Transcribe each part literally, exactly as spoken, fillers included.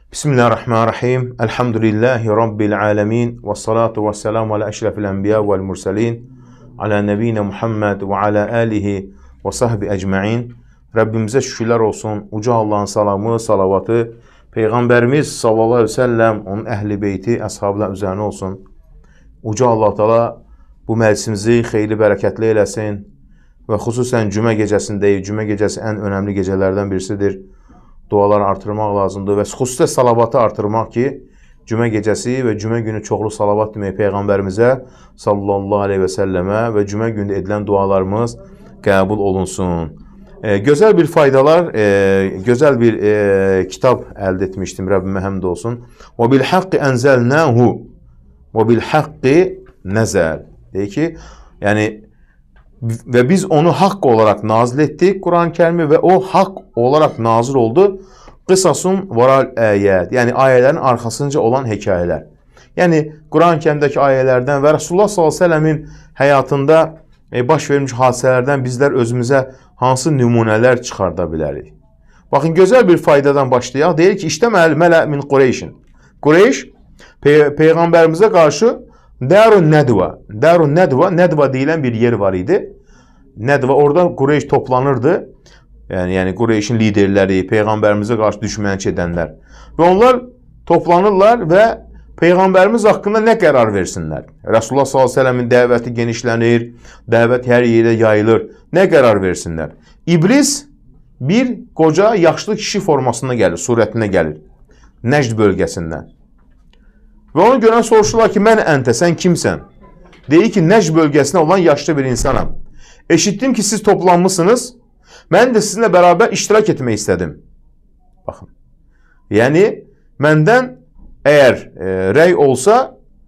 Bismillahirrahmanirrahim. Elhamdülillahi Rabbil alemin. Ve salatu ve selamu ala eşrefil enbiya vel mursalin. Ala nebine Muhammed ve ala alihi ve sahbi ecma'in. Rabbimize şükürler olsun. Uca Allah'ın salamı, salavatı, Peygamberimiz sallallahu aleyhi ve sellem, onun ehli beyti, ashablar üzerine olsun. Uca Allah Teala bu meclisimizi xeyirli, bereketli eylesin. Ve hususen cümə gecəsindeyiz. Cümə gecəsi en önemli gecelerden birisidir. Duaları artırmaq lazımdır və xüsusilə salavatı artırmaq ki, cümə gecəsi və cümə günü çoxlu salavat demək Peyğəmbərimizə sallallahu aleyhi və səlləmə və cümə gündə edilən dualarımız qəbul olunsun. E, gözəl bir faydalar, e, gözəl bir e, kitab əldə etmişdim, Rəbbimə həmd olsun. Və bil haqqi ənzəlnəhu və bil haqqi nəzəl. Deyir ki, yəni ve biz onu hak olarak nazil ettik Kur'an-ı Kerim'i ve o hak olarak nazil oldu. Kısasun varal ayet, yani ayelerin arkasınca olan hikayeler. Yani Kur'an-ı Kerim'deki ayelerden ve Resulullah sallallahu aleyhi ve sellemin hayatında baş vermiş hadiselerden bizler özümüze hansı numuneler çıkarda bilərik. Bakın güzel bir faydadan başlayaq. Deyir ki işte mələ min Qureyşin. Qureyş Pey Peygamberimize karşı Darun Nedva, Darun Nedva, Nedva deyilən bir yer var idi. Nedva, orada Qureyş toplanırdı. Yani, yani Qureyşin liderləri, Peyğəmbərimizə qarşı düşmənçi edənlər. Və onlar toplanırlar və Peyğəmbərimiz haqqında nə qərar versinlər? Resulullah sallallahu aleyhi ve sellemin dəvəti genişlənir, dəvət hər yerə yayılır. Nə qərar versinlər? İblis bir qoca, yaşlı kişi formasında gəlir, surətində gəlir. Nəcd bölgəsindən. Və onu görən soruşurlar ki, mən əntə, sən kimsən? Deyir ki, Nəcd bölgəsində olan yaşlı bir insanam. Eşitdim ki, siz toplanmışsınız. Mən də sizinlə bərabər iştirak etmək istədim. Baxın. Yəni, məndən əgər e, rəy olsa,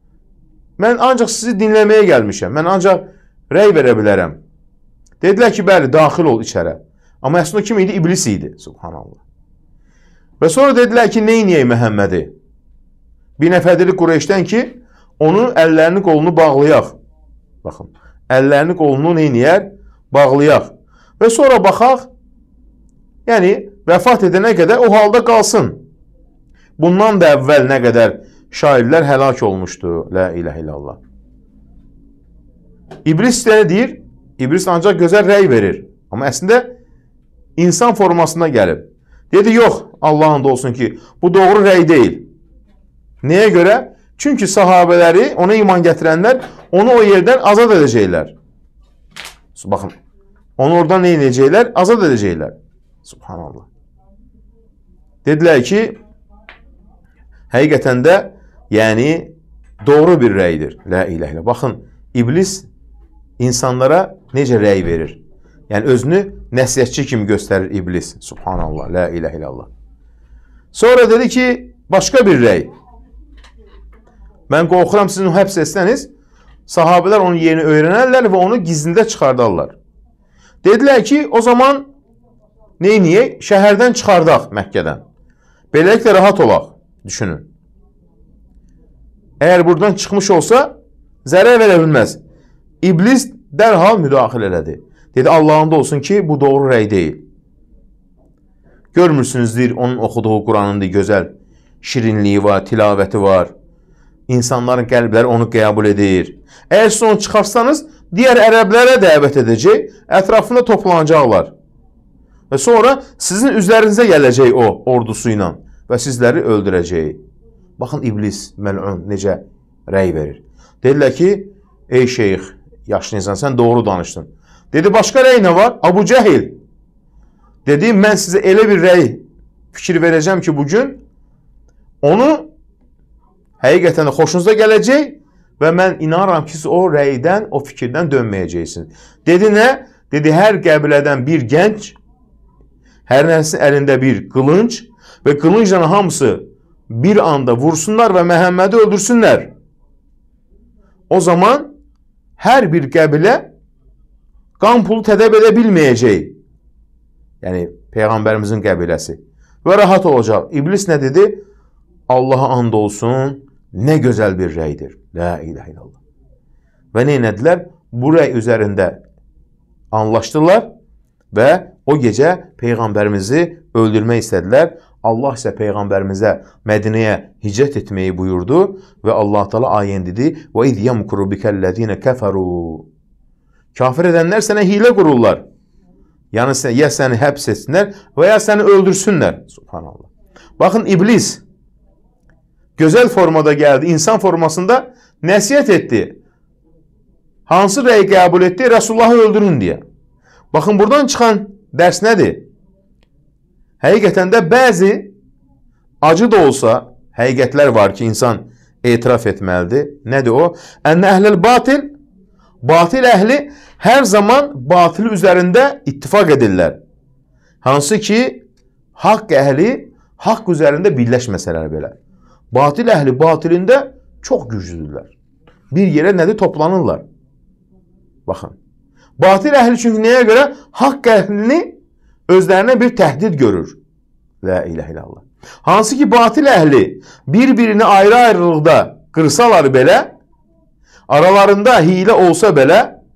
mən ancaq sizi dinləməyə gəlmişəm. Mən ancaq rəy verə bilərəm. Dedilər ki, bəli, daxil ol içərə. Amma əslində kim idi? İblis idi. Subhanallah. Və sonra dedilər ki, neyniyək Məhəmmədi? Bir nəfərdir Qureyşdən ki, onun əllərini qolunu bağlayaq. Baxın, əllərini qolunu neyniyər? Bağlayaq. Və sonra baxaq, yəni vəfat edənə qədər o halda qalsın. Bundan da əvvəl nə qədər şairlər həlak olmuşdu. La ilahe illallah. İblis də deyir, İblis ancaq gözəl rəy verir. Amma əslində insan formasına gəlib. Dedi, yox, Allah'ın da olsun ki, bu doğru rəy deyil. Nəyə görə? Çünki sahabələri, ona iman gətirənlər, onu o yerdən azad edəcəklər. Baxın, onu oradan nə edəcəklər? Azad edəcəklər. Subhanallah. Dedilər ki, həqiqətən də, yəni, doğru bir rəydir. La ilahe illallah. Baxın, İblis insanlara necə rəy verir? Yəni, özünü nəsihətçi kimi göstərir İblis. Subhanallah. La ilahe illallah. Sonra dedi ki, başqa bir rəy. Mən qorxuram, sizin o həbs etsəniz, sahabələr onun yerini öyrənərlər və onu gizlində çıxardarlar. Dedilər ki, o zaman neyniyək? Şəhərdən çıxardaq Məkkədən. Beləliklə rahat olaq, düşünün. Əgər buradan çıxmış olsa, zərər verə bilməz. İblis dərhal müdaxil elədi. Dedi, Allah'ın da olsun ki, bu doğru rəy deyil. Görmürsünüzdür, onun oxuduğu Quranın gözəl şirinliyi var, tilavəti var. İnsanların qəlbləri onu qəbul edir. Əgər siz onu çıxarsanız, digər ərəblərə dəvət edəcək, ətrafında toplanacaqlar. Və sonra sizin üzərinizə gələcək o ordusu ilə və sizləri öldürəcək. Baxın, İblis, məl'un, necə rəy verir. Dedilər ki, ey şeyx, yaşlı insan, sən doğru danışdın. Dedi, başqa rəy nə var? Abu Cəhil. Dedi, mən sizə elə bir rəy fikir verəcəm ki, bugün onu həqiqətən də xoşunuza gələcək və mən inanıram ki, siz o rəydən, o fikirdən dönməyəcəksiniz. Dedi, nə? Dedi, hər qəbilədən bir gənc, hər nəsin əlində bir qılınc və qılıncla hamısı bir anda vursunlar və Məhəmmədi öldürsünlər. O zaman hər bir qəbilə qan pulu tədəb edə bilməyəcək. Yəni, Peyğəmbərimizin qəbiləsi. Və rahat olacaq. İblis nə dedi? Allaha and olsun, nə gözəl bir rəydir. La ilahe illallah. Və nə etdilər? Bu rəy üzərində anlaşdılar və o gecə Peyğəmbərimizi öldürmək istədilər. Allah isə Peyğəmbərimizə Mədinəyə hicrət etməyi buyurdu və Allah Teala ayən dedi: "Və iz yamkuru bikellezine keferu." Kafir edənlər sənə hilə qururlar. Yəni ya səni həbs etsinlər və ya səni öldürsünlər. Subhanallah. Baxın, iblis gözəl formada gəldi, insan formasında nəsihət etdi. Hansı rəyi qəbul etdi? Resulullahı öldürün deyə. Baxın, buradan çıxan dərs nədir? Həqiqətən də bəzi acı da olsa həqiqətlər var ki, insan etiraf etməlidir. Nədir o? Ənə əhləl batil, batil əhli hər zaman batil üzərində ittifaq edirlər. Hansı ki, haqq əhli haqq üzərində birləşməsələr belə. Batil əhli batilində çox güclüdürlər. Bir yerə nədir? Toplanırlar. Baxın. Batil əhli çünki nəyə görə? Haqq əhlini özlərinə bir təhdid görür. La ilahe illallah. Hansı ki, batil əhli bir-birini ayrı-ayrılıqda qırsalar belə, aralarında hilə olsa belə,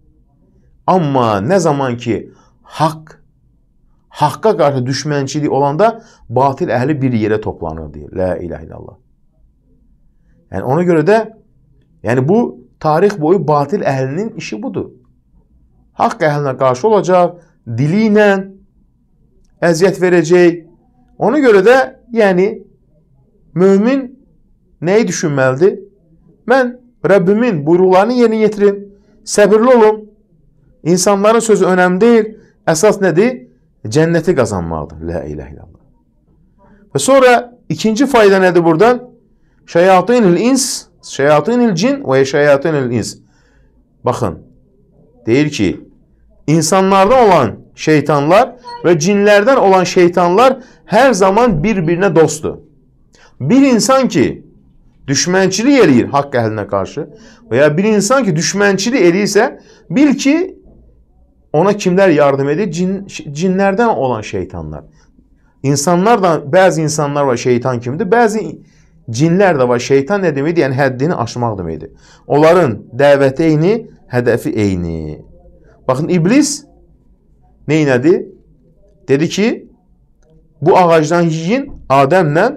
amma nə zaman ki, haqq, haqqa qarşı düşmənçilik olanda batil əhli bir yerə toplanır deyir. La ilahe illallah. Yəni ona görə də, yəni bu tarix boyu batil əhlinin işi budur. Haqq əhlinə qarşı olacaq, dili ilə əziyyət verəcək. Ona görə də, yəni, mömin nəyi düşünməlidir? Mən Rəbbimin buyruqlarını yerinə yetirim, səbirli olum. İnsanların sözü önəmli deyil. Əsas nədir? Cənnəti qazanmaqdır. La ilahe illallah. Və sonra ikinci fayda nədir buradan? Şeyatinil ins, şeyatinil cin və şeyatinil ins. Baxın, deyir ki, insanlardan olan şeytanlar və cinlərdən olan şeytanlar hər zaman bir-birinə dostdur. Bir insan ki, düşmənçilik eləyir haqq əhlinə qarşı və ya bir insan ki, düşmənçilik eləyirsə, bil ki, ona kimlər yardım edir? Cin, cinlərdən olan şeytanlar. İnsanlar da, bəzi insanlar var şeytan kimidir, bəzi cinlər də var. Şeytan nə deməkdir? Yəni həddini aşmaq deməkdir. Onların dəvəti eyni, hədəfi eyni. Baxın, iblis neynədi? Dedi ki, bu ağacdan yiyin, Adəmlə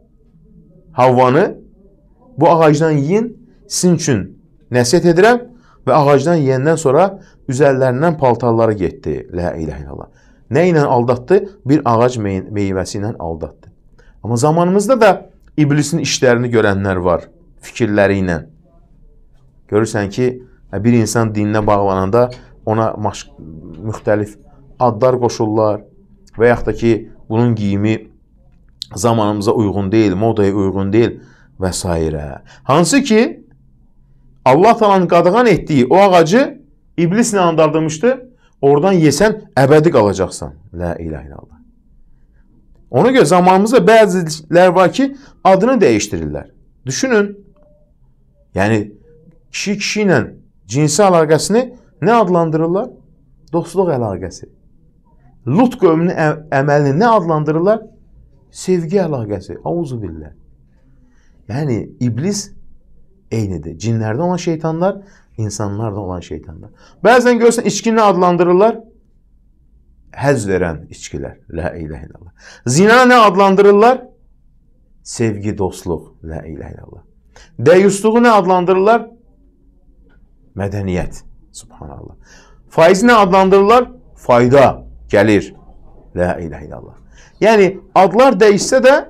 Havvanı, bu ağacdan yiyin, sizin üçün nəsihət edirəm və ağacdan yiyəndən sonra üzərlərindən paltarları getdi. La ilahe illallah. Nə ilə aldatdı? Bir ağac mey meyvəsi ilə aldatdı. Amma zamanımızda da iblisin işlərini görənlər var, fikirləri ilə. Görürsən ki, bir insan dininə bağlananda ona müxtəlif adlar qoşurlar və yaxud da ki, bunun giyimi zamanımıza uyğun deyil, modaya uyğun deyil və s. Hansı ki, Allah Taala'nın qadağan etdiyi o ağacı iblis nə andaldırmışdı? Oradan yesən, əbədi qalacaqsan. La ilahe illallah. Ona görə zamanımızda bəzilər var ki, adını dəyişdirirlər. Düşünün, yəni kişi kişi ilə cinsi əlaqəsini nə adlandırırlar? Dostluq əlaqəsi. Lut qövmünün əməlini nə adlandırırlar? Sevgi əlaqəsi. Auzu billah. Yəni iblis eynidir. Cinlərdən olan şeytanlar, insanlardan olan şeytanlar. Bəzən görürsən, içkini adlandırırlar? Həzz verən içkilər. La ilahe illallah. Zina nə adlandırırlar? Sevgi, dostluq. La ilahe illallah. Deyusluğu nə adlandırırlar? Mədəniyyət. Subhanallah. Faizi nə adlandırırlar? Fayda, gəlir. La ilahe illallah. Yəni adlar dəyişsə də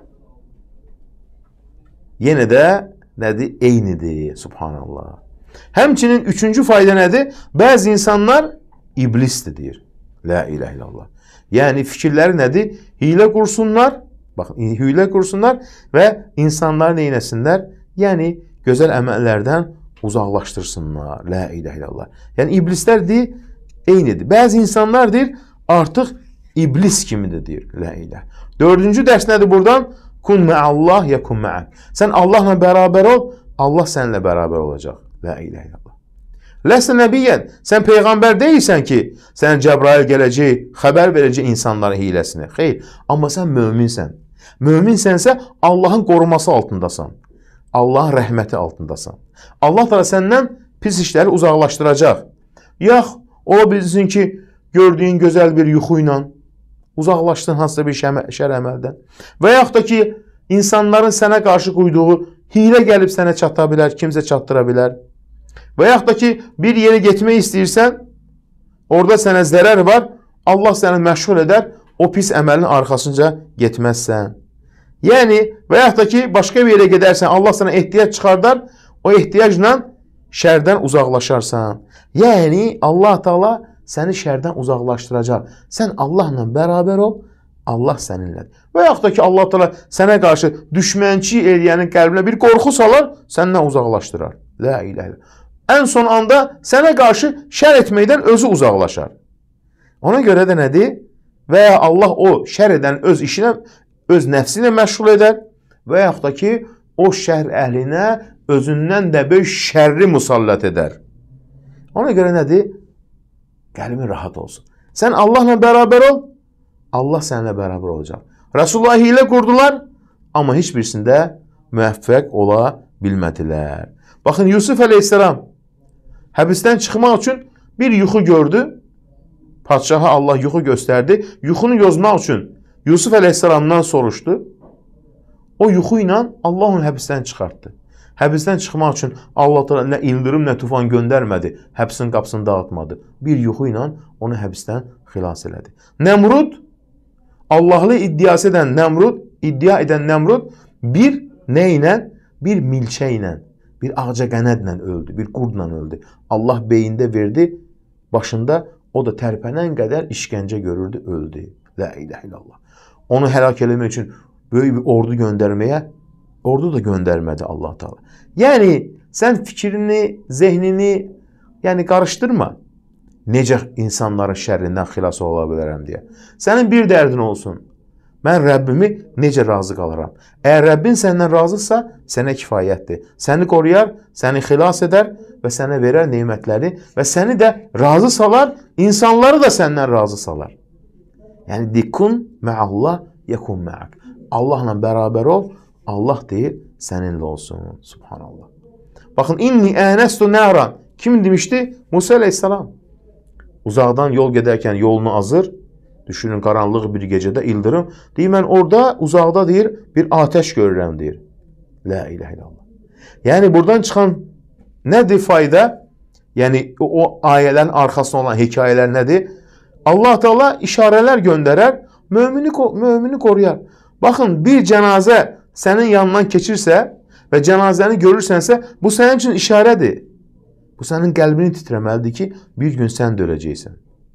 yenə də nədir? Eynidir. Subhanallah. Həmçinin üçüncü fayda nədir? Bəzi insanlar iblisdir deyir. La ilahe illallah. Yəni fikirləri nədir? Hilə qursunlar. Baxın, hilə qursunlar və insanları neynəsinlər? Yəni gözəl əməllərdən uzaqlaşdırsınlar. La ilahe illallah. Yəni iblislər deyir, eynidir. Bəzi insanlar deyir, artıq iblis kimidir deyir. La ilahe. Dördüncü dərs nədir buradan? Kun mə'allah ya kun mə'ək. Sən Allahla bərabər ol, Allah səninlə bərabər olacaq. La ilahe illallah. Ləsə nəbiyyən, sən Peyğəmbər deyilsən ki, sən Cəbrail gələcək, xəbər verəcək insanların hiləsini. Xeyr, amma sən möminsən. Möminsənsə Allahın qoruması altındasan. Allahın rəhməti altındasan. Allah da səndən pis işləri uzaqlaşdıracaq. Yax, ola bilsin ki, gördüyün gözəl bir yuxu ilə uzaqlaşdın hansısa bir şər əməldən. Və yaxud da ki, insanların sənə qarşı qoyduğu hilə gəlib sənə çata bilər, kimsə çatdıra bilər. Və yaxud da ki, bir yerə getmək istəyirsən, orada sənə zərər var, Allah səni məşğul edər, o pis əməlin arxasınca getməzsən. Yəni, və yaxud da ki, başqa bir yerə gedərsən, Allah sənə ehtiyac çıxardar, o ehtiyacla şərdən uzaqlaşarsan. Yəni, Allah Taala səni şərdən uzaqlaşdıracaq. Sən Allahla bərabər ol, Allah səninlədir. Və yaxud da ki, Allah Taala sənə qarşı düşmənçi eləyənin qəlbinə bir qorxu salar, səndən uzaqlaşdırar. La ilahe illallah. Ən son anda sənə qarşı şər etməkdən özü uzaqlaşar. Ona görə də nədir? Və ya Allah o şər edən öz işinə, öz nəfsi ilə məşğul edər və yaxud da ki, o şər əhlinə özündən də böyük şərri musallət edər. Ona görə nədir? Qəlbin rahat olsun. Sən Allahla bərabər ol, Allah səninlə bərabər olacaq. Rasulullah hilə qurdular, amma heç birisində müvəffəq ola bilmədilər. Baxın, Yusuf əleyhissalam həbisdən çıxmaq üçün bir yuxu gördü. Padşaha Allah yuxu göstərdi. Yuxunu yozmaq üçün Yusuf əleyhissalamdan soruşdu. O yuxu ilə Allah onu həbisdən çıxartdı. Həbisdən çıxmaq üçün Allah Teala nə ildırım, nə tufan göndərmədi. Həbsin qapısını dağıtmadı. Bir yuxu ilə onu həbisdən xilas elədi. Nəmrud, Allahlı iddiası edən Nəmrud, iddia edən Nəmrud bir nə ilə? Bir milçə ilə, bir ağca qənədlə öldü, bir qurdla öldü. Allah beyində verdi, başında o da tərpənən qədər işgəncə görürdü, öldü. La ilahe illallah. Onu həlak eləmək üçün böyük bir ordu göndərməyə, ordu da göndərmədi Allah Teala. Yəni, sən fikrini, zehnini, yəni qarışdırma. Necə insanların şərrindən xilas ola bilərəm deyə. Sənin bir dərdin olsun. Mən Rəbbimi necə razı qalaram? Əgər Rəbbin səndən razısa, sənə kifayətdir. Səni qoruyar, səni xilas edər və sənə verər neymətləri və səni də razı salar, insanları da səndən razı salar. Yəni, dikun mə'allah, yekun mə'ak. Allahla bərabər ol, Allah deyir, səninlə olsun. Subhanallah. Baxın, inni ənəstu nəran. Kim demişdi? Musa əleyhissalam. Uzaqdan yol gedərkən yolunu azır. Düşünün, qaranlıq bir gecədə ildırım. Deyir, mən orada, uzaqda deyir, bir ateş görürəm, deyir. La ilahe illallah. Yəni, buradan çıxan nədir fayda? Yəni, o, o ayələrin arxasında olan hekayələr nədir? Allah Teala işarələr göndərər, mömini, mömini qoruyar. Baxın, bir cənazə sənin yanından keçirsə və cənazəni görürsənsə, bu sənin üçün işarədir. Bu sənin qəlbini titrəməlidir ki, bir gün sən də öləcəksən.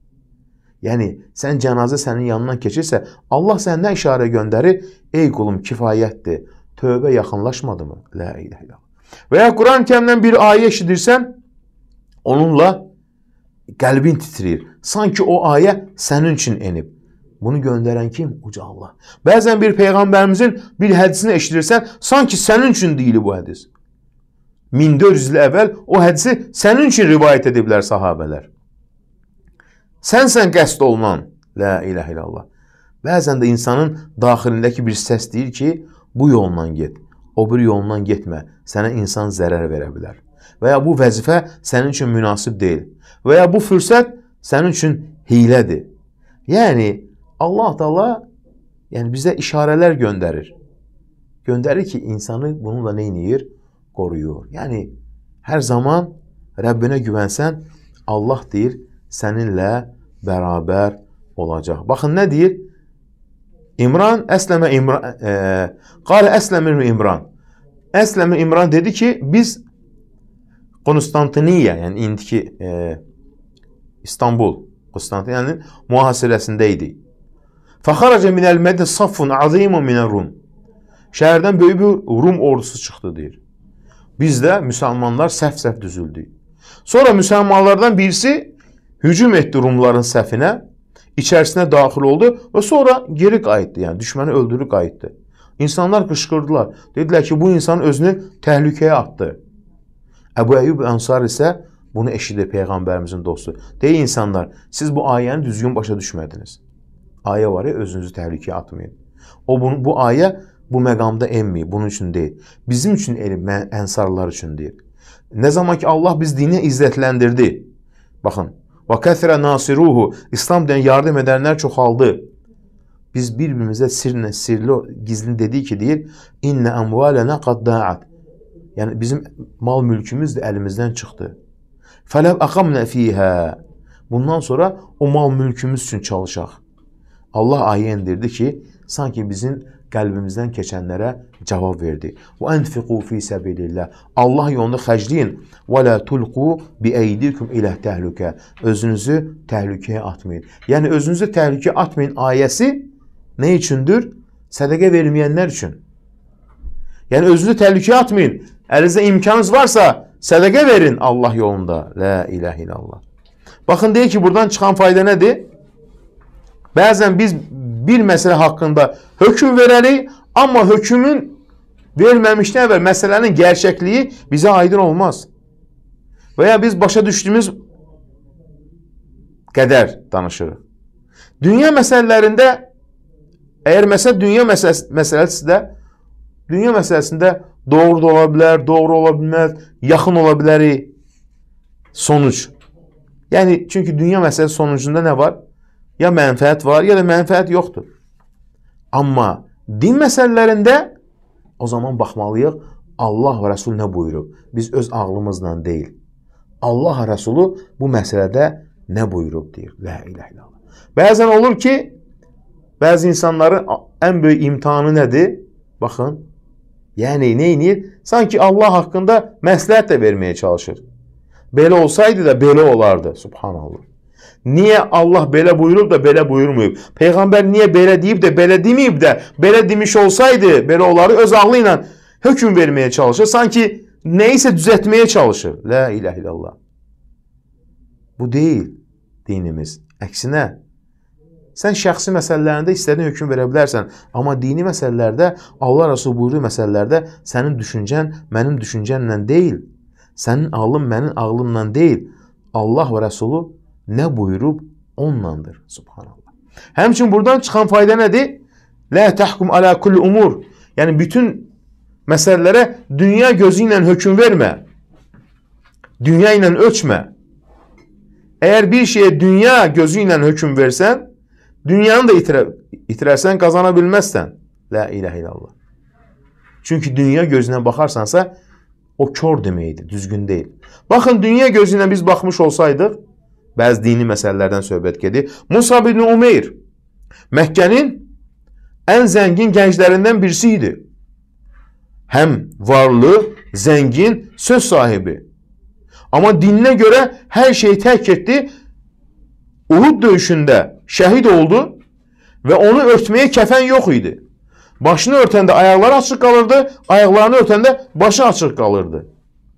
Yəni, sən cənazə sənin yanından keçirsə, Allah səndən işarə göndərir, ey qulum kifayətdir, tövbə yaxınlaşmadı mı? La ilahe illallah. Və ya Quran-ı Kərimdən bir ayə eşidirsən, onunla qəlbin titrir. Sanki o ayə sənin üçün enib. Bunu göndərən kim? Uca Allah. Bəzən bir Peyğəmbərimizin bir hədisini eşidirsən, sanki sənin üçün deyilir bu hədis. min dörd yüz il əvvəl o hədisi sənin üçün rivayət ediblər sahabələr. Sənsən qəsd olunan. La ilahe illallah. Bəzən də insanın daxilindəki bir səs deyir ki, bu yoldan get, o bir yoldan getmə, sənə insan zərər verə bilər. Və ya bu vəzifə sənin üçün münasib deyil. Və ya bu fürsət sənin üçün hilədir. Yəni, Allah Teala yəni bizə işarələr göndərir. Göndərir ki, insanı bununla nə edir? Qoruyur. Yəni, hər zaman Rəbbinə güvənsən, Allah deyir, səninlə bərabər olacaq. Baxın, nə deyir? İmran, əsləmə İmran, e, qalə əsləmir İmran. Əsləmir İmran dedi ki, biz Konstantiniya, yəni indiki e, İstanbul, Konstantiniyanın mühasirəsində idik. Fəxarəcə minəl mədə saffun azimun minə Rum. Şəhərdən böyük bir Rum ordusu çıxdı, deyir. Biz də müsəlmanlar səhv-səhv düzüldük. Sonra müsəlmanlardan birisi hücum etdi Rumların səhfinə, içərisinə daxil oldu və sonra geri qayıtdı, yəni düşməni öldürüb qayıtdı. İnsanlar qışqırdılar, dedilər ki, bu insan özünü təhlükəyə atdı. Əbu Əyyub Ənsar isə bunu eşidir Peyğəmbərimizin dostu. Deyir insanlar, siz bu ayəni düzgün başa düşmədiniz. Ayə var ya, özünüzü təhlükəyə atmayın. O, bunu, bu ayə bu məqamda enməyib, bunun üçün deyil. Bizim üçün elm, ənsarlar üçün deyil. Nə zaman ki Allah biz dinə izzətləndirdi. Baxın, və kəthərə nasiruhu, İslam deyən yardım edənlər çoxaldı. Biz bir-birimizə sirlə, sirli, gizli dedik ki, deyir, İnnə əmvalənə qadda'at. Yəni, bizim mal mülkümüz də əlimizdən çıxdı. Fələv əqamnə fiyhə. Bundan sonra o mal mülkümüz üçün çalışaq. Allah ayə indirdi ki, sanki bizim qəlbimizdən keçənlərə cavab verdi. Və ənfiqu fi səbilillah. Allah yolunda xərcləyin. Və la tulqu bi eydikum ilə təhlükə. Özünüzü təhlükəyə atmayın. Yəni, özünüzü təhlükəyə atmayın ayəsi nə üçündür? Sədəqə verməyənlər üçün. Yəni, özünüzü təhlükəyə atmayın. Əlinizdə imkanınız varsa, sədəqə verin Allah yolunda. La ilahe illallah. Baxın, deyir ki, buradan çıxan fayda nədir? Bəzən biz bir məsələ haqqında hökm verərik, amma hökmün verməmişdən əvvəl məsələnin gerçəkliyi bizə aydın olmaz. Və ya biz başa düşdüyümüz qədər danışırıq. Dünya məsələlərində, əgər məsələ dünya məsələsində, dünya məsələsində doğru da ola bilər, doğru ola bilməz, yaxın ola bilərik sonuc. Yəni, çünki dünya məsələsi sonucunda nə var? Ya mənfəət var, ya da mənfəət yoxdur. Amma din məsələlərində o zaman baxmalıyıq, Allah və Rəsul nə buyurub? Biz öz ağlımızla deyil. Allah və Rəsulu bu məsələdə nə buyurub deyir. La ilahe illallah. Bəzən olur ki, bəzi insanların ən böyük imtihanı nədir? Baxın, yəni nə edir? Sanki Allah haqqında məsləhət də verməyə çalışır. Belə olsaydı da belə olardı. Subhanallah. Niyə Allah belə buyurub da belə buyurmayıb? Peyğəmbər niyə belə deyib də belə deməyib də belə demiş olsaydı, belə olardı, öz ağlı ilə hökm verməyə çalışır. Sanki nəyisə düzəltməyə çalışır. La ilahe illallah. Bu deyil dinimiz. Əksinə, sən şəxsi məsələlərində istədiyin hökm verə bilərsən. Amma dini məsələlərdə, Allah Rəsul buyurduğu məsələlərdə sənin düşüncən mənim düşüncəmlə deyil. Sənin ağlın mənim ağlımla deyil. Allah və Rəsulu nə buyurub onlandır. Subhanallah. Həmçin buradan çıxan fayda nədir? La təhkum ala kulli umur. Yəni bütün məsələlərə dünya gözü ilə hökm vermə. Dünya ilə ölçmə. Əgər bir şeyə dünya gözü ilə hökm versən, dünyanı da itirə, itirərsən, qazana bilməzsən. La ilahe illallah. Çünki dünya gözünə baxarsansa, o kör deməkdir, düzgün deyil. Baxın, dünya gözü ilə biz baxmış olsaydıq, bəzi dini məsələlərdən söhbət gedir. Musab ibn Umeyr Məkkənin ən zəngin gənclərindən birisi idi. Həm varlı, zəngin, söz sahibi. Amma dininə görə hər şeyi tərk etdi. Uhud döyüşündə şəhid oldu və onu örtməyə kəfən yox idi. Başını örtəndə ayaqları açıq qalırdı, ayaqlarını örtəndə başı açıq qalırdı.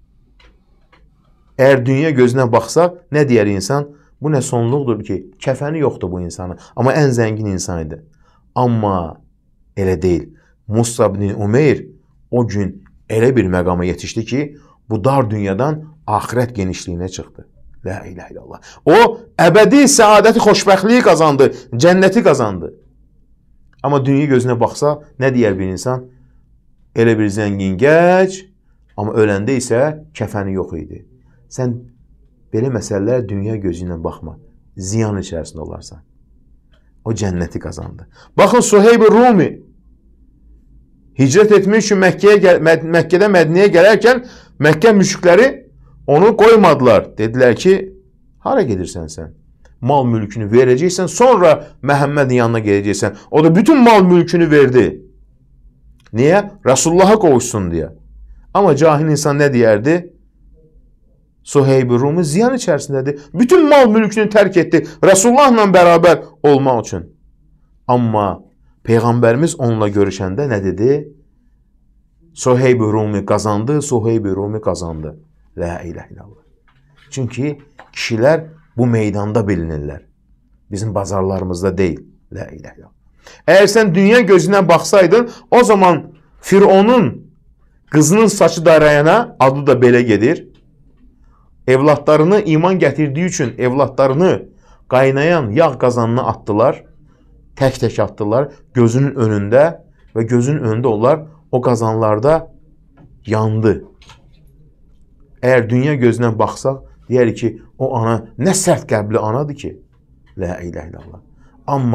Əgər dünya gözünə baxsaq, nə deyər insan? Bu nə sonluqdur ki, kəfəni yoxdur bu insanın. Amma ən zəngin insan idi. Amma elə deyil. Musab ibn Umeyr o gün elə bir məqama yetişdi ki, bu dar dünyadan axirət genişliyinə çıxdı. La ilahe illallah. O, əbədi səadəti, xoşbəxtliyi qazandı, cənnəti qazandı. Amma dünya gözünə baxsa, nə deyər bir insan? Elə bir zəngin gəc, amma öləndə isə kəfəni yox idi. Sən belə məsələlər dünya gözü ilə baxma. Ziyan içərisində olarsan. O cənnəti qazandı. Baxın, Suheyb-i Rumi hicrət etmək üçün Məkkəyə, Məkkədən Mədniyə gələrkən Məkkə müşrikləri onu qoymadılar. Dedilər ki, hara gedirsən sən? Mal mülkünü verəcəksən, sonra Məhəmmədin yanına geləcəksən. O da bütün mal mülkünü verdi. Niyə? Resulullah'a qovuşsun deyə. Amma cahil insan nə deyərdi? Suheyb-i Rumi ziyan içərisindədir. Bütün mal mülkünü tərk etdi. Resulullahla bərabər olmaq üçün. Amma Peyğəmbərimiz onunla görüşəndə nə dedi? Suheyb-i Rumi qazandı, Suheyb-i Rumi qazandı. La ilahe illallah. Çünki kişilər bu meydanda bilinirlər. Bizim bazarlarımızda deyil. La ilahe illallah. Əgər sən dünya gözünə baxsaydın, o zaman Fironun qızının saçı darayana, adı da belə gedir. Evlatlarını iman gətirdiyi üçün evlatlarını qaynayan yağ qazanına atdılar. Tək-tək atdılar gözünün önündə və gözünün önündə onlar o qazanlarda yandı. Əgər dünya gözünə baxsaq, deyər ki, o ana nə sərt qəlbli anadır ki. La ilahe illallah. Amma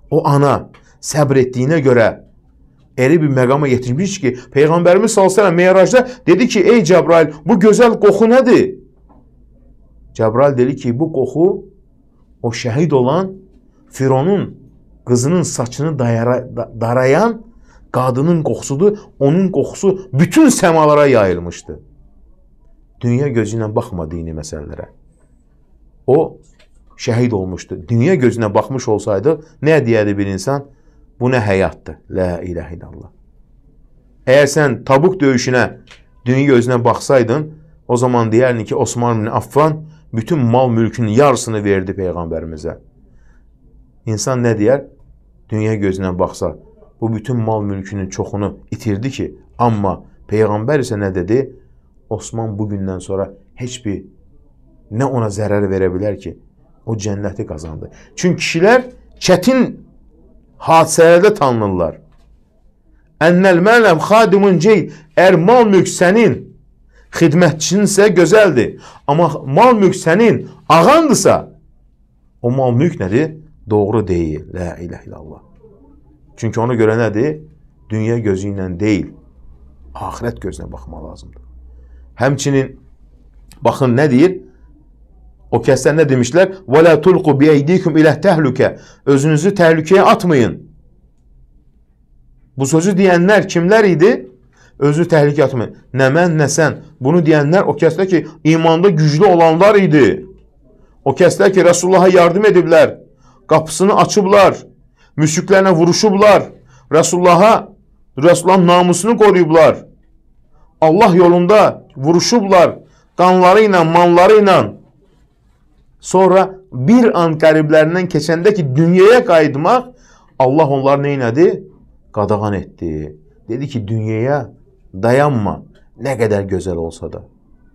O ana səbr etdiyinə görə elə bir məqama yetirmiş ki, Peyğəmbərimiz sallallahu əleyhi və səlləm Meyracda dedi ki, ey Cəbrail, bu gözəl qoxu nədir? Cəbrail dedi ki, bu qoxu o şəhid olan Fironun qızının saçını dayara, darayan qadının qoxusudur. Onun qoxusu bütün səmalara yayılmışdı. Dünya gözü ilə baxma dini məsələlərə. O şəhid olmuşdu. Dünya gözünə baxmış olsaydı, nə deyərdi bir insan? Bu nə həyatdır? La ilahe illallah. Əgər sən Tabuk döyüşünə dünya gözünə baxsaydın, o zaman deyərdin ki, Osman bin Affan bütün mal mülkünün yarısını verdi Peyğəmbərimizə. İnsan nə deyər? Dünya gözünə baxsa, bu bütün mal mülkünün çoxunu itirdi ki, amma Peyğəmbər isə nə dedi? Osman bugündən sonra heç bir nə ona zərər verə bilər ki, o cənnəti qazandı. Çünki kişilər çətin hadisələrdə tanınırlar. Ennel mələm xadimun cey. Əgər mal mülk sənin xidmətçinsə gözəldir. Amma mal mülk sənin ağandırsa, o mal mülk nədir? Doğru deyil. La ilahe illallah. Çünki ona görə nədir? Dünya gözü ilə deyil, ahirət gözünə baxmaq lazımdır. Həmçinin, baxın nə deyir? O kəslər nə demişlər? وَلَا تُلْقُ بِيَيْدِيكُمْ إِلَهْ تَهْلُكَ. Özünüzü təhlükəyə atmayın. Bu sözü deyənlər kimlər idi? Özünü təhlükəyə atmayın. Nə mən, nə sən. Bunu deyənlər o kəslər ki, imanda güclü olanlar idi. O kəslər ki, Resulullah'a yardım ediblər. Qapısını açıblar. Müşriklərlə vuruşublar. Resulullah'a, Resulullah'ın namusunu qoruyublar. Allah yolunda vuruşublar. Qanları ilə, malları ilə. Sonra bir an qəriblərindən keçəndə ki, dünyaya qayıtmaq, Allah onları neynədi? Qadağan etdi. Dedi ki, dünyaya dayanma, nə qədər gözəl olsa da.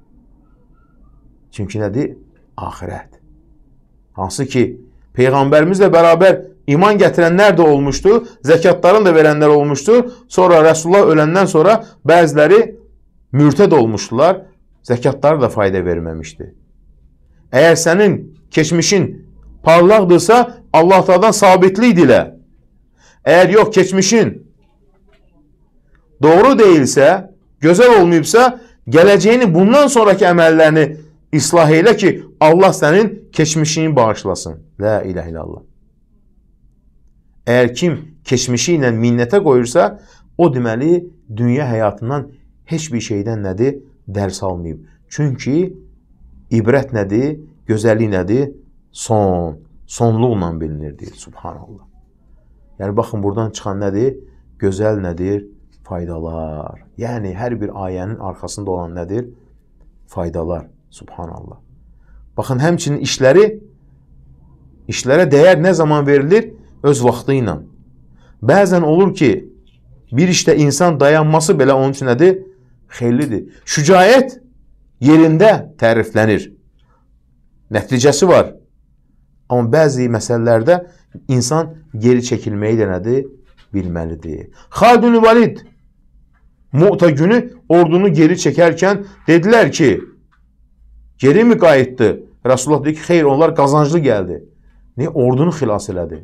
Çünki nədir? Ahirət. Hansı ki, Peyğəmbərimizlə bərabər iman gətirənlər də olmuşdu, zəkatların da verənlər olmuşdu. Sonra Resulullah öləndən sonra bəziləri mürtəd olmuşdular, zəkatları da fayda verməmişdi. Əgər sənin keçmişin parlaqdırsa, Allah Taala'dan sabitlik dilə. Əgər yox, keçmişin doğru deyilsə, gözəl olmayıbsa, gələcəyini bundan sonraki əməllərini islah elə ki, Allah sənin keçmişini bağışlasın. La ilahe illallah. Əgər kim keçmişi ilə minnətə qoyursa, o deməli, dünya həyatından heç bir şeydən nədir? Dərs almayıb. Çünki İbrət nədir? Gözəllik nədir? Son. Sonluqla bilinirdir. Subhanallah. Yəni, baxın, buradan çıxan nədir? Gözəl nədir? Faydalar. Yəni, hər bir ayənin arxasında olan nədir? Faydalar. Subhanallah. Baxın, həmçinin işləri, işlərə dəyər nə zaman verilir? Öz vaxtı ilə. Bəzən olur ki, bir işdə insan dayanması belə onun üçün nədir? Xeyirlidir. Şücaət yerində təriflənir. Nəticəsi var. Amma bəzi məsələlərdə insan geri çəkilməyi də nədir? Bilməlidir. Xalid-ül Valid Mu'ta günü ordunu geri çəkərkən dedilər ki, geri mi qayıtdı? Resulullah dedi ki, xeyr, onlar qazanclı gəldi. Niyə? Ordunu xilas elədi.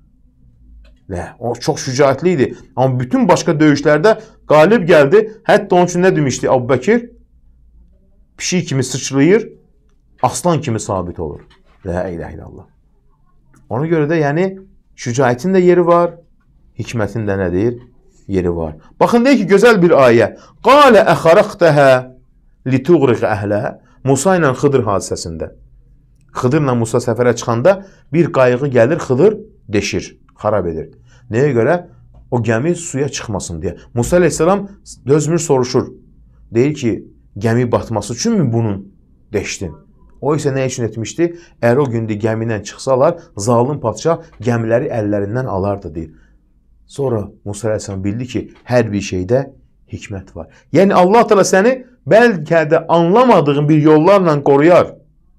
Və o çox şücaətli idi. Amma bütün başqa döyüşlərdə qalib gəldi. Hətta onun üçün nə demişdi Əbu Bəkir? Pişik kimi sıçrayır, aslan kimi sabit olur. La ilahe illallah. Ona görə də yəni şücaətin də yeri var, hikmətin də nədir? Yeri var. Baxın, deyək ki, gözəl bir ayə. Qalə əxaraqtəhə lituğriq əhləə. Musa ilə Xıdır hadisəsində. Xıdırla Musa səfərə çıxanda bir qayığı gəlir, Xıdır deşir, xarab edir. Nəyə görə? O gəmi suya çıxmasın deyə. Musa aleyhisselam dözmür, soruşur. Deyir ki, gəmi batması üçün mü bunun deşdin? O isə nə üçün etmişdi? Əgər o gündə gəmidən çıxsalar, zalim padşah gəmiləri əllərindən alardı deyir. Sonra Musa aleyhisselam bildi ki, hər bir şeydə hikmət var. Yəni Allah Teala səni bəlkə də anlamadığın bir yollarla qoruyar.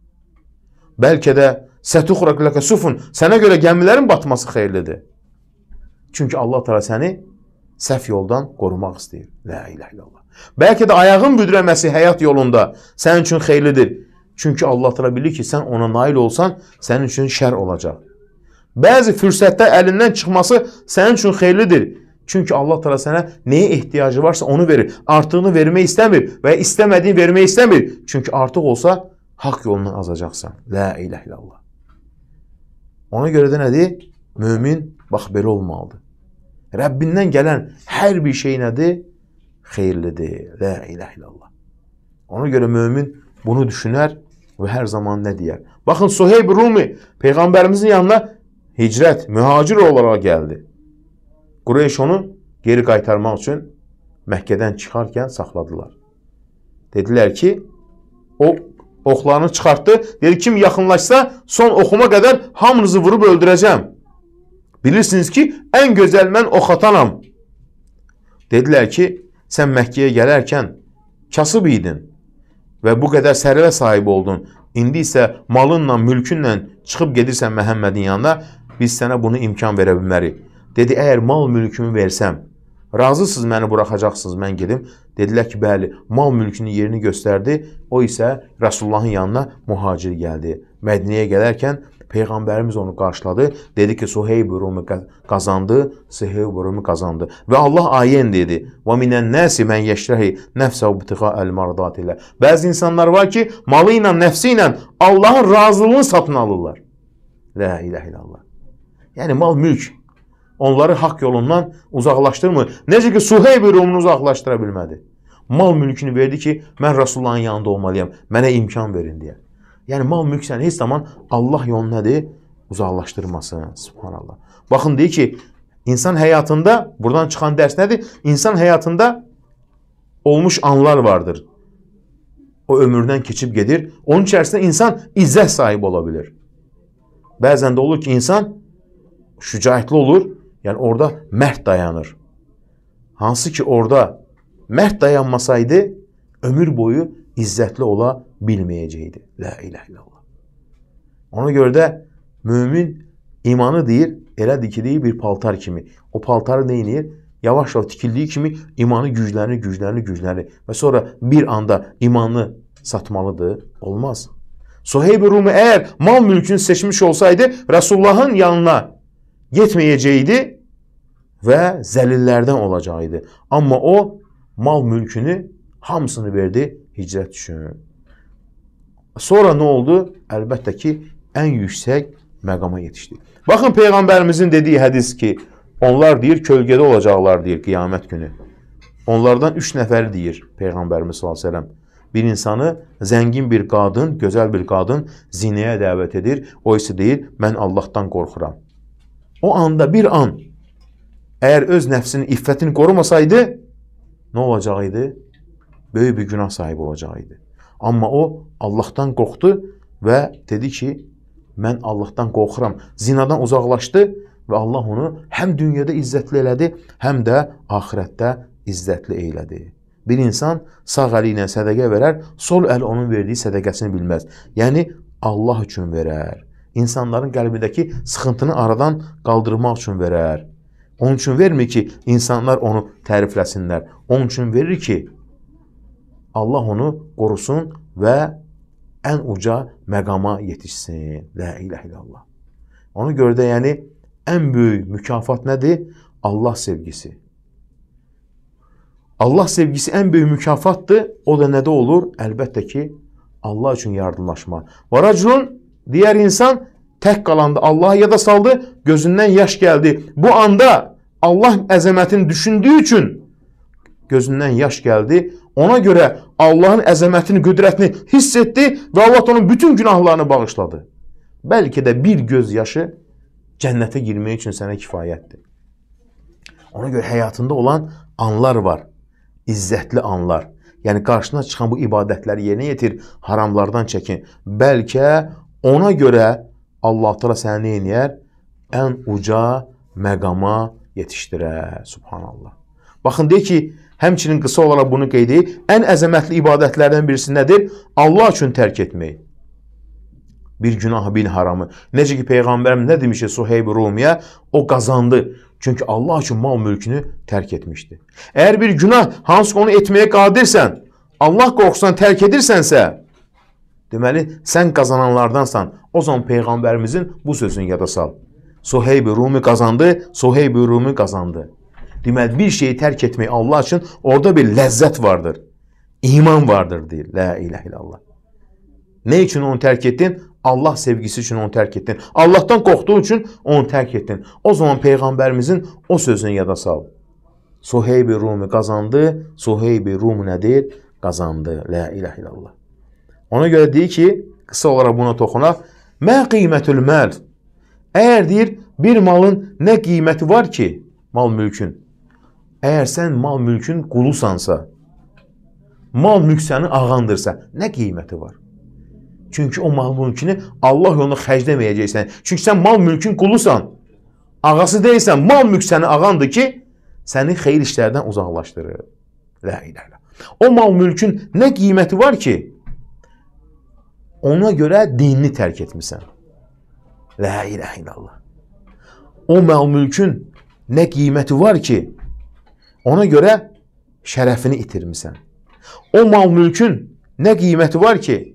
Bəlkə də sətuxraq ləkə sufun, sənə görə gəmilərin batması xeyirlidir. Çünki Allah Teala səni səhv yoldan qorumaq istəyir. La ilahe illallah. Bəlkə də ayağın büdrəməsi həyat yolunda sənin üçün xeyirlidir. Çünki Allah Teala bilir ki, sən ona nail olsan, sənin üçün şər olacaq. Bəzi fürsətlər əlindən çıxması sənin üçün xeyirlidir. Çünki Allah Teala sənə nəyə ehtiyacı varsa onu verir. Artığını vermək istəmir və istəmədiyini vermək istəmir. Çünki artıq olsa haqq yolundan azacaqsan. La ilahe illallah. Ona görə də nədir? Mömin bax belə olmalıdır. Rəbbindən gələn hər bir şey nədir? Xeyirlidir. La ilahe illallah. Ona görə mömin bunu düşünər və hər zaman nə deyər? Baxın, Suheyb Rumi Peyğəmbərimizin yanına hicrət, mühacir olaraq gəldi. Qureyş onu geri qaytarmaq üçün Məkkədən çıxarkən saxladılar. Dedilər ki, o oxlarını çıxartdı. Dedi, kim yaxınlaşsa son oxuma qədər hamınızı vurub öldürəcəm. Bilirsiniz ki, ən gözəl mən ox atanam. Dedilər ki, sən Məkkəyə gələrkən kasıb idin və bu qədər sərvə sahibi oldun. İndi isə malınla, mülkünlə çıxıb gedirsən Məhəmmədin yanına, biz sənə bunu imkan verə bilmərik. Dedi, əgər mal mülkümü versəm, razısınız məni buraxacaqsınız, mən gedim. Dedilər ki, bəli, mal mülkünün yerini göstərdi. O isə Rasulullahın yanına mühacir gəldi. Mədinəyə gələrkən Peyğəmbərimiz onu qarşıladı. Dedi ki, Suheyb Rumi qazandı, Suheyb Rumi qazandı. Və Allah ayen dedi, وَمِنَ النَّاسِ مَنْ يَشْتَهِ نَفْسَهُ بِتِغَاءَ الْمَرْضَاتِ ilə. Bəzi insanlar var ki, malı ilə, nəfsi ilə Allahın razılığını satın alırlar. La ilahe illallah. Yəni mal mülk onları haqq yolundan uzaqlaşdırmır. Necə ki, Suheyb Rumunu uzaqlaşdıra bilmədi. Mal mülkünü verdi ki, mən Rasulullahın yanında olmalıyam, mənə imkan verin deyə. Yəni, mal mülk səni heç zaman Allah yolunu nədir? Uzaqlaşdırmasın. Subhanallah. Baxın, deyir ki, insan həyatında, buradan çıxan dərs nədir? İnsan həyatında olmuş anlar vardır. O ömürdən keçib gedir. Onun içərisində insan izzət sahibi ola bilir. Bəzən də olur ki, insan şücaətli olur. Yəni, orada mərd dayanır. Hansı ki, orada mərd dayanmasaydı, ömür boyu izzətli ola bilməyəcəkdi. La ilahe illallah. Ona görə də mümin imanı deyir, elədir ki, deyir bir paltar kimi. O paltarı neynir? Yavaş-yavaş tikildiyi kimi imanı güclənir, güclənir, güclənir. Və sonra bir anda imanı satmalıdır. Olmaz. Suheyb Rumi əgər mal mülkünü seçmiş olsaydı, Rasulullahın yanına getməyəcəkdi və zəlillərdən olacaqdı. Amma o mal mülkünü hamısını verdi hicrət üçün. Sonra nə oldu? Əlbəttə ki, ən yüksək məqama yetişdi. Baxın, Peyğəmbərimizin dediyi hədis ki, onlar deyir, kölgədə olacaqlar deyir qiyamət günü. Onlardan üç nəfəri deyir Peyğəmbərimiz sallallahu əleyhi və səlləm. Bir insanı zəngin bir qadın, gözəl bir qadın zinəyə dəvət edir. O isə deyir, mən Allahdan qorxuram. O anda bir an, əgər öz nəfsinin iffətini qorumasaydı, nə olacaqdı? Böyük bir günah sahibi olacaqdı. Amma o, Allahdan qorxdu və dedi ki, mən Allahdan qorxuram. Zinadan uzaqlaşdı və Allah onu həm dünyada izzətli elədi, həm də axirətdə izzətli eylədi. Bir insan sağ əli ilə sədəqə verər, sol əli onun verdiyi sədəqəsini bilməz. Yəni, Allah üçün verər. İnsanların qəlbindəki sıxıntını aradan qaldırmaq üçün verər. Onun üçün vermir ki, insanlar onu tərifləsinlər. Onun üçün verir ki, Allah onu qorusun və ən uca məqama yetişsin. La ilahe illallah. Ona görə də, yəni, ən böyük mükafat nədir? Allah sevgisi. Allah sevgisi ən böyük mükafatdır. O da nədə olur? Əlbəttə ki, Allah üçün yardımlaşma. Və rəculun, digər insan tək qalanda Allah'a yada saldı, gözündən yaş gəldi. Bu anda Allah əzəmətini düşündüyü üçün gözündən yaş gəldi. Ona görə Allahın əzəmətini, qüdrətini hiss etdi və Allah onun bütün günahlarını bağışladı. Bəlkə də bir göz yaşı cənnətə girmək üçün sənə kifayətdir. Ona görə həyatında olan anlar var. İzzətli anlar. Yəni, qarşına çıxan bu ibadətləri yerinə yetir, haramlardan çəkin. Bəlkə ona görə Allah Teala səni nə edir? Ən uca məqama yetişdirər. Subhanallah. Baxın, deyir ki, həmçinin qısa olaraq bunu qeyd edir. Ən əzəmətli ibadətlərdən birisi nədir? Allah üçün tərk etmək. Bir günahı, bir haramı. Necə ki, Peyğəmbərim nə demişdi Suheyb Rumiyə? O qazandı. Çünki Allah üçün mal mülkünü tərk etmişdi. Əgər bir günah, hansı onu etməyə qadirsən, Allah qorxusundan tərk edirsənsə, deməli, sən qazananlardansan. O zaman Peyğəmbərimizin bu sözünü yada sal. Suheyb Rumi qazandı, Suheyb Rumi qazandı. Deməli, bir şeyi tərk etmək Allah üçün orada bir ləzzət vardır. İman vardır deyir. La ilahe illallah. Ne için onu terk ettin? Allah sevgisi için onu terk ettin. Allah'tan korktuğu için onu terk ettin. O zaman Peygamberimizin o sözünü yada sal. Suheyb-i Rumi kazandı. Suheyb-i Rumi nedir? Kazandı. La ilahe illallah. Ona göre deyir ki, kısa olarak buna toxunaq. Mə qiymətül məl. Eğer deyir, bir malın ne kıymeti var ki? Mal mülkün. Eğer sen mal mülkün qulusansa, mal mülk səni ağandırsa, ne kıymeti var? Çünkü o mal mülkünü Allah yolunda xərcləməyəcəksən. Çünkü sen mal mülkün qulusan, ağası deyilsən, mal mülk səni ağandır ki, səni xeyir işlərdən uzaqlaşdırır. La ilahe illallah. O mal mülkün ne kıymeti var ki, ona göre dinini tərk etmişsən. La ilahe illallah. O mal mülkün ne kıymeti var ki, ona göre şərəfini itirmişsən. O mal mülkün ne kıymeti var ki,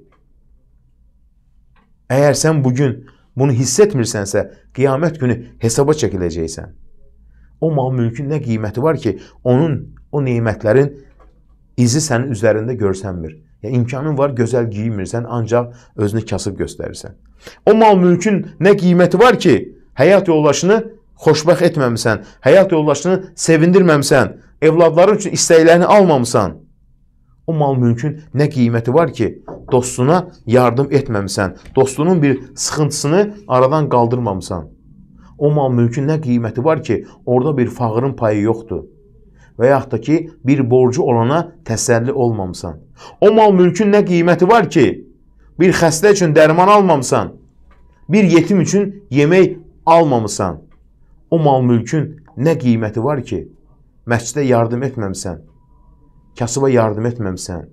eğer sen bugün bunu hissetmirsənsə, kıyamet günü hesaba çəkiləcəksən. O mal mülkün ne kıymeti var ki, onun, o nimetlerin izi sənin üzerinde görsənmir. Yani imkanın var, gözəl giyinmirsən, ancaq özünü kasıb göstərirsən. O mal mülkün ne kıymeti var ki, həyat yoldaşını xoşbəxt etməmisən, həyat yoldaşını sevindirməmisən, evladların üçün istəklərini almamısan. O mal mülkün ne kıymeti var ki, dostuna yardım etməmisən, dostunun bir sıxıntısını aradan qaldırmamısan. O mal mülkün ne kıymeti var ki, orada bir fağırın payı yoxdur. Və yaxud da ki, bir borcu olana təsəlli olmamısan. O mal mülkün ne kıymeti var ki, bir xəstə üçün dərman almamısan, bir yetim üçün yemək almamısan. O mal mülkün ne kıymeti var ki, məscidə yardım etməmisən, kasıba yardım etməmisən.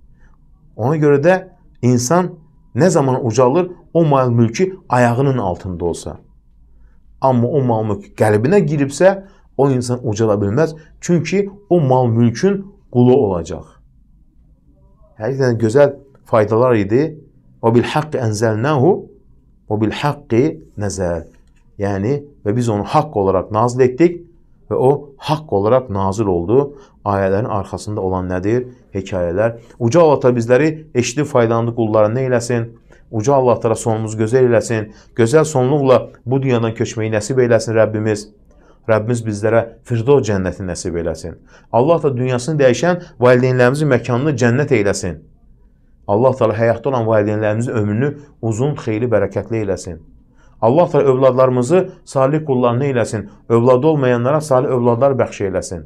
Ona göre de insan ne zaman ucalır, o mal mülkü ayağının altında olsa. Ama o mal mülk qəlbinə giribsə, o insan ucala bilməz. Çünkü o mal mülkün qulu olacaq. Həqiqətən gözəl faydalar idi. O bil haqqi ənzəlnəhu, o bil haqqi nəzəl. Yani ve biz onu hak olarak nazil ettik ve o hak olarak nazil oldu. Ayələrin arkasında olan nedir? Hekayeler. Uca Allah da bizleri eşitli faydalandığı qullara ne eyləsin? Uca Allah da sonumuzu gözəl eyləsin. Gözəl sonluqla bu dünyadan köçmeyi nəsib eyləsin Rəbbimiz. Rəbbimiz bizlərə Firdevs cənnəti nəsib eyləsin. Allah da dünyasını dəyişən valideynlərimizin məkanını cənnət eyləsin. Allah da həyatda olan valideynlərimizin ömrünü uzun, xeyli, bərəkətli eyləsin. Allah da övladlarımızı salih qullarına eyləsin. Övladı olmayanlara salih övladlar bəxş eyləsin.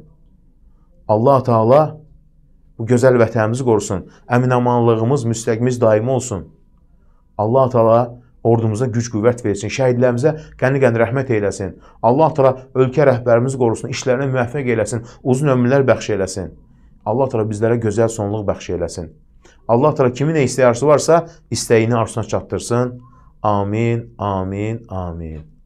Allah Teala bu gözəl vətənimizi qorusun. Əmin-amanlığımız, müstəqimiz daimi olsun. Allah Teala ordumuza güc qüvvət versin. Şəhidlərimizə qəni-qəni rəhmət eyləsin. Allah Teala ölkə rəhbərimizi qorusun. İşlərinə müvəffəq eyləsin. Uzun ömürlər bəxş eyləsin. Allah Teala bizlərə gözəl sonluq bəxş eyləsin. Allah Teala kimin nə istəyi arzusu varsa istəyini arzusuna çatdırsın. Amin, amin, amin.